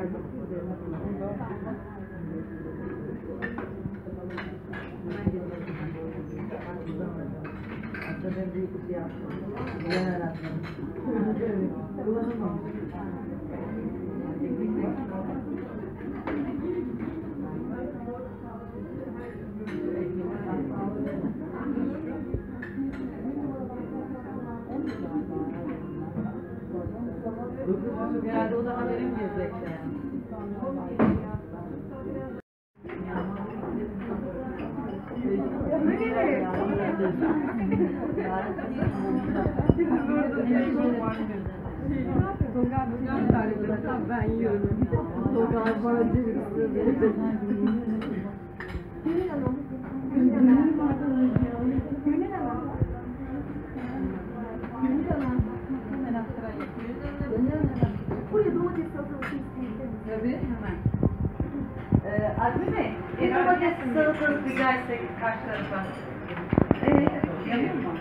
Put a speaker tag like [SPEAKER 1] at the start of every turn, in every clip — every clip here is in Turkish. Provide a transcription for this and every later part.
[SPEAKER 1] Aslında büyük bir şey yaptım. Ben öğretmenim. Kullanılmamış. Herhalde o da haberim girecekti. Ben yiyorum. Sokağa bana çevirdi.
[SPEAKER 2] Buraya domates salatası istedim.
[SPEAKER 1] Tabii hemen. Azmi Bey, domates salatası rica etsek karşı tarafa. Yanıyor mu?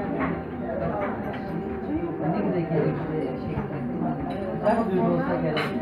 [SPEAKER 1] Ne güzel gerekli şekli. Güzel bir olsa gerek.